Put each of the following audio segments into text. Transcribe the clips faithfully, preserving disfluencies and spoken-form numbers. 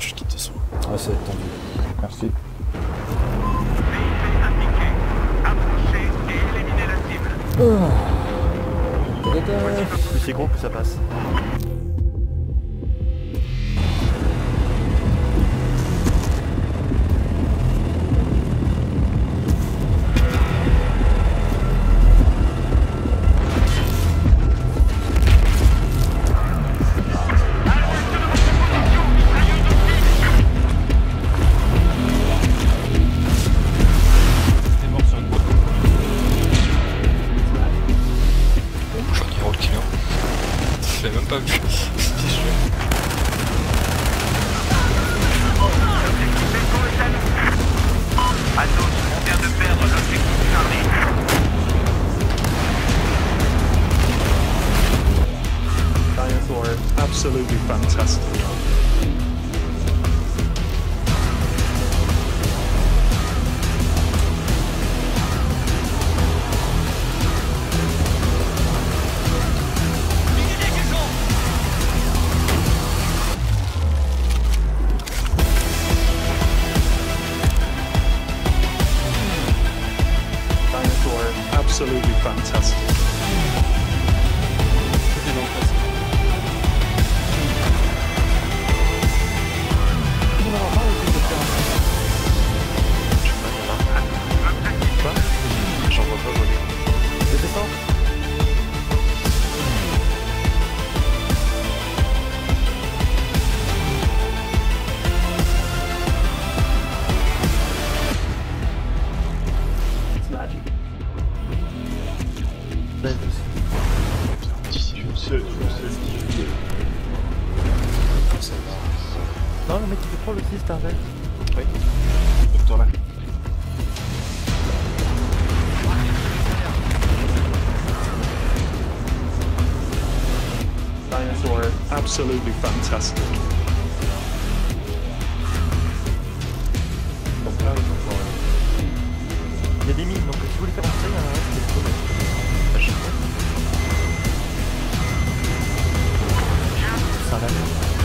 je quitte de son. Ah, ça va être tendu. Merci. Approchez et éliminez la cible. Oh. Plus c'est gros, plus ça passe. Je l'ai même pas vu. Athos, on vient de perdre l'objectif Charlie. Dinosaur. Absolutely fantastic. Absolutely fantastic. J'en vois pas voler. C'était ça? It's magic. Non, le mec il fait trop le six, Starvel. Oui. Docteur là. Dinosaur. Absolutely fantastic. Il y a des mines, donc si vous voulez faire entrer, il y en a un qui est trop bête. Ça va.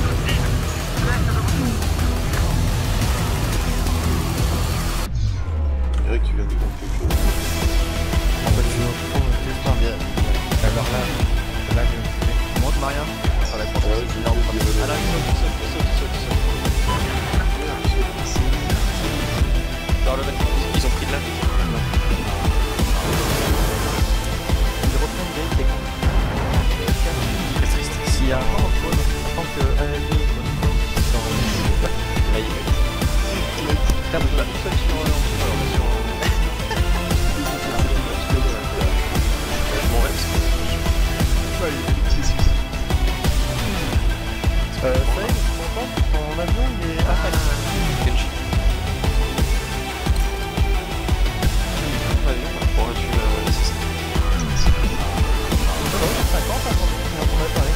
Je dirais que tu viens de comprendre quelque chose. En fait, je me prends le test. Bien. Alors là, là, je monte Mariam. Ça va être en train de se Ah là, Dans le bâtiment, ils ont pris de la vie. Ils reprennent des techniques. C'est triste. S'il y a un temps en faune, je pense que A L deux dans Là, il est. T'as pas de seul sur euh, sur Je m'en vais parce que. Euh, ça y est, je comprends, ton avion il est attaqué. Kenji. Avion, on aurait dû le laisser ça. cinquante, on en a parlé.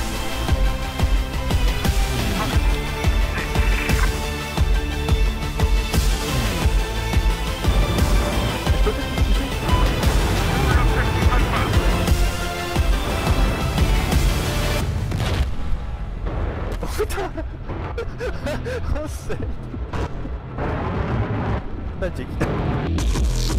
Je peux peut-être te pousser. Oh putain. Oh c'est... Magic.